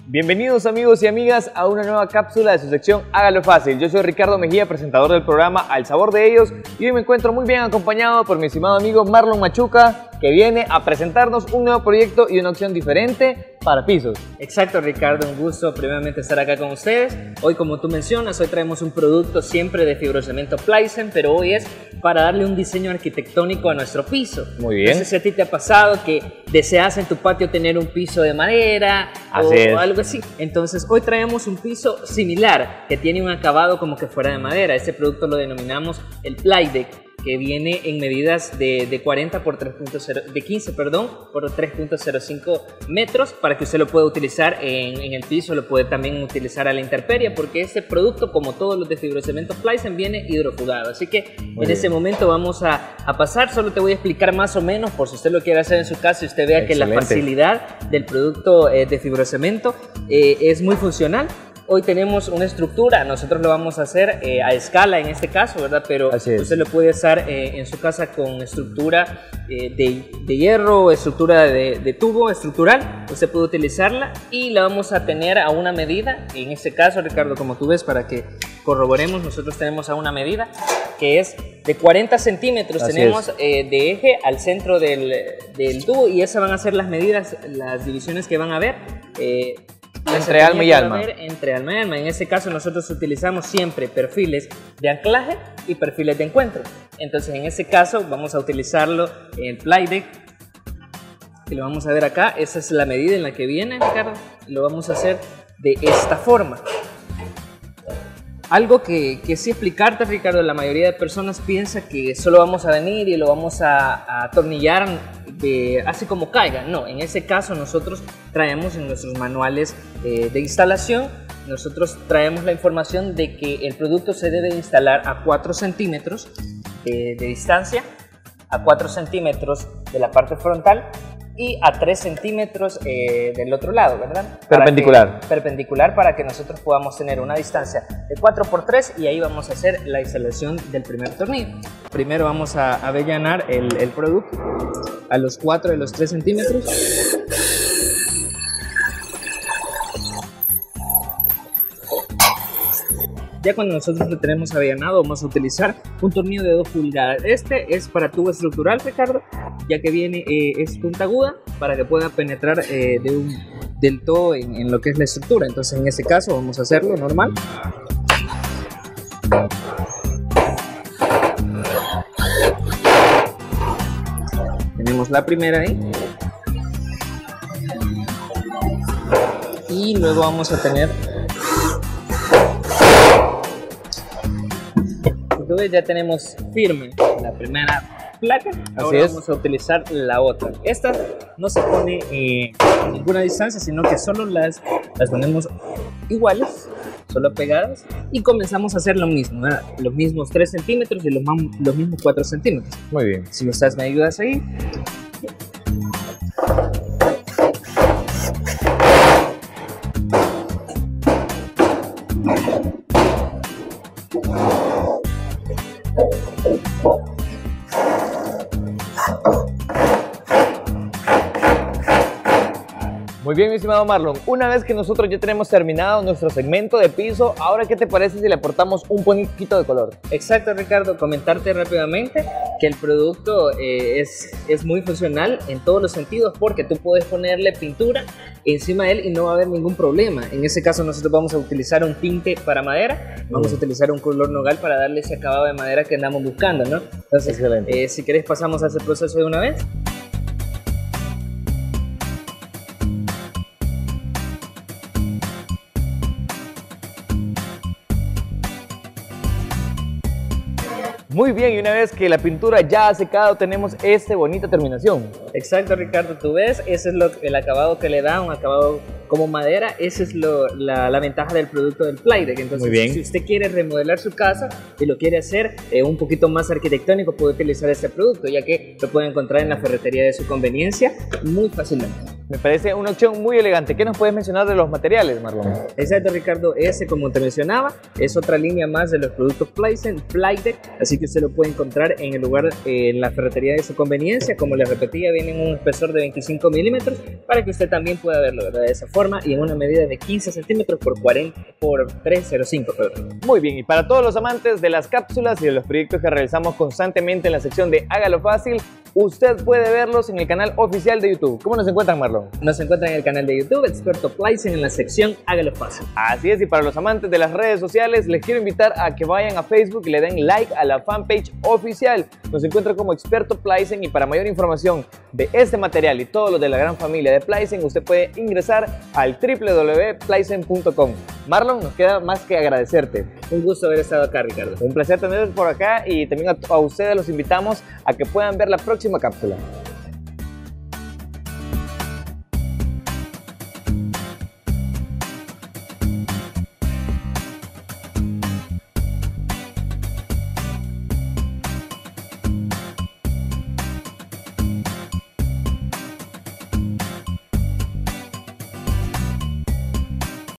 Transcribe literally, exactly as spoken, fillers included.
Bienvenidos amigos y amigas a una nueva cápsula de su sección Hágalo Fácil. Yo soy Ricardo Mejía, presentador del programa Al Sabor de Ellos, y hoy me encuentro muy bien acompañado por mi estimado amigo Marlon Machuca, que viene a presentarnos un nuevo proyecto y una opción diferente para pisos. Exacto, Ricardo, un gusto primeramente estar acá con ustedes. Hoy, como tú mencionas, hoy traemos un producto siempre de fibrocemento Plysen, pero hoy es para darle un diseño arquitectónico a nuestro piso. Muy bien. No sé si a ti te ha pasado que deseas en tu patio tener un piso de madera o, o algo así. Entonces, hoy traemos un piso similar que tiene un acabado como que fuera de madera. Este producto lo denominamos el Plydeck, que viene en medidas de, de cuarenta por tres punto cero, de quince, perdón, por tres punto cero cinco metros, para que usted lo pueda utilizar en, en el piso, lo puede también utilizar a la intemperie, porque este producto, como todos los de fibrocemento Plysen, viene hidrofugado. Así que Muy en bien. ese momento vamos a, a pasar, solo te voy a explicar más o menos, por si usted lo quiere hacer en su casa y usted vea Excelente. que la facilidad del producto eh, de fibrocemento eh, es muy funcional. Hoy tenemos una estructura, nosotros lo vamos a hacer eh, a escala en este caso, ¿verdad? Pero usted lo puede hacer eh, en su casa con estructura eh, de, de hierro, estructura de, de tubo estructural. Usted puede utilizarla y la vamos a tener a una medida. En este caso, Ricardo, como tú ves, para que corroboremos, nosotros tenemos a una medida que es de cuarenta centímetros. Así tenemos eh, de eje al centro del, del tubo, y esas van a ser las medidas, las divisiones que van a ver. Eh, Entre alma y alma. Entre alma y alma. En este caso nosotros utilizamos siempre perfiles de anclaje y perfiles de encuentro. Entonces en este caso vamos a utilizarlo en el Plydeck, que lo vamos a ver acá. Esa es la medida en la que viene, Ricardo. Lo vamos a hacer de esta forma. Algo que, que sí explicarte, Ricardo, la mayoría de personas piensa que solo vamos a venir y lo vamos a, a atornillar de, así como caiga. No, en ese caso nosotros traemos en nuestros manuales eh, de instalación, nosotros traemos la información de que el producto se debe instalar a cuatro centímetros de, de distancia, a cuatro centímetros de la parte frontal y a tres centímetros eh, del otro lado, ¿verdad? Perpendicular. Que, perpendicular para que nosotros podamos tener una distancia de cuatro por tres, y ahí vamos a hacer la instalación del primer tornillo. Primero vamos a avellanar el, el producto a los cuatro de los tres centímetros. Ya cuando nosotros lo tenemos avellanado, vamos a utilizar un tornillo de dos pulgadas. Este es para tubo estructural, Ricardo, ya que viene, eh, es punta aguda para que pueda penetrar eh, de un, del todo en, en lo que es la estructura. Entonces en este caso vamos a hacerlo normal. Tenemos la primera ahí. Y luego vamos a tener... Entonces ya tenemos firme la primera placa. Ahora Así vamos a utilizar la otra. Esta no se pone eh, a ninguna distancia, sino que solo las, las ponemos iguales, solo pegadas, y comenzamos a hacer lo mismo, ¿verdad? Los mismos tres centímetros y los, los mismos cuatro centímetros. Muy bien. Si ustedes me ayudas ahí. Muy bien, mi estimado Marlon, una vez que nosotros ya tenemos terminado nuestro segmento de piso, ahora ¿qué te parece si le aportamos un poquito de color? Exacto, Ricardo, comentarte rápidamente que el producto eh, es, es muy funcional en todos los sentidos, porque tú puedes ponerle pintura encima de él y no va a haber ningún problema. En ese caso nosotros vamos a utilizar un tinte para madera, vamos mm. a utilizar un color nogal para darle ese acabado de madera que andamos buscando, ¿no? Entonces, eh, si querés pasamos a ese proceso de una vez. Muy bien, y una vez que la pintura ya ha secado, tenemos esta bonita terminación. Exacto, Ricardo, tú ves, ese es lo, el acabado que le da, un acabado como madera. Esa es lo, la, la ventaja del producto del Plydeck. Entonces, Muy bien. si usted quiere remodelar su casa y lo quiere hacer eh, un poquito más arquitectónico, puede utilizar este producto, ya que lo puede encontrar en la ferretería de su conveniencia muy fácilmente. Me parece una opción muy elegante. ¿Qué nos puedes mencionar de los materiales, Marlon? Exacto, Ricardo. Ese, como te mencionaba, es otra línea más de los productos Playzen, Playtech, así que usted lo puede encontrar en el lugar, eh, en la ferretería de su conveniencia. Como les repetía, viene en un espesor de veinticinco milímetros para que usted también pueda verlo, ¿verdad? De esa forma, y en una medida de quince centímetros por, cuarenta, por trescientos cinco. Perdón. Muy bien, y para todos los amantes de las cápsulas y de los proyectos que realizamos constantemente en la sección de Hágalo Fácil, usted puede verlos en el canal oficial de YouTube. ¿Cómo nos encuentran, Marlon? Nos encuentran en el canal de YouTube Experto Playzen en la sección Hágalo Fácil. Así es, y para los amantes de las redes sociales, les quiero invitar a que vayan a Facebook y le den like a la fanpage oficial. Nos encuentran como Experto Playzen, y para mayor información de este material y todo lo de la gran familia de Playzen, usted puede ingresar al w w w punto playzen punto com. Marlon, nos queda más que agradecerte. Un gusto haber estado acá, Ricardo. Un placer tenerlos por acá, y también a, a ustedes los invitamos a que puedan ver la próxima cápsula.